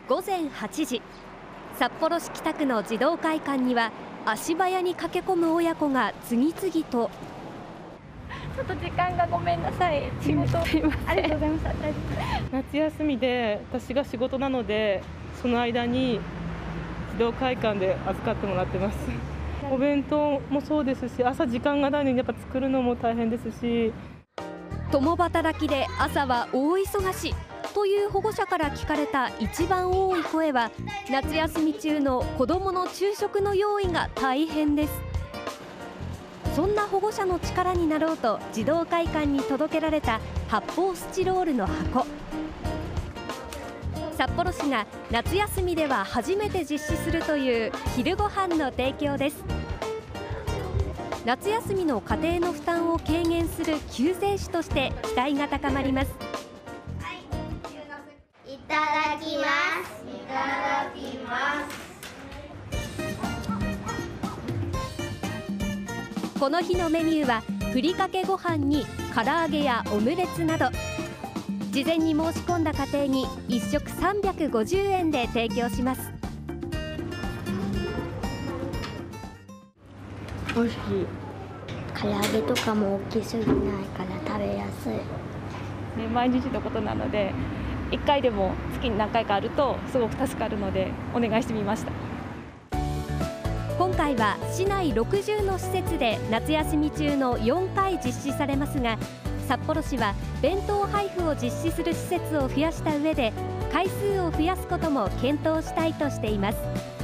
午前8時、札幌市北区の児童会館には足早に駆け込む親子が次々と。 ちょっと時間がごめんなさい。仕事すいません。ありがとうございました。 夏休みで私が仕事なので、その間に児童会館で預かってもらってます。お弁当もそうですし、朝時間がないのにやっぱ作るのも大変ですし、 共働きで朝は大忙しという保護者から聞かれた一番多い声は、夏休み中の子どもの昼食の用意が大変です。そんな保護者の力になろうと児童会館に届けられた発泡スチロールの箱。札幌市が夏休みでは初めて実施するという昼ご飯の提供です。夏休みの家庭の負担を軽減する救世主として期待が高まります。 いただきます。いただきます。 この日のメニューはふりかけご飯に唐揚げやオムレツなど、事前に申し込んだ家庭に1食350円で提供します。 美味しい。唐揚げとかも大きすぎないから食べやすい。 毎日のことなので、1回でも月に何回かあるとすごく助かるのでお願いしてみました。 今回は市内60の施設で夏休み中の4回実施されますが、札幌市は弁当配布を実施する施設を増やした上で回数を増やすことも検討したいとしています。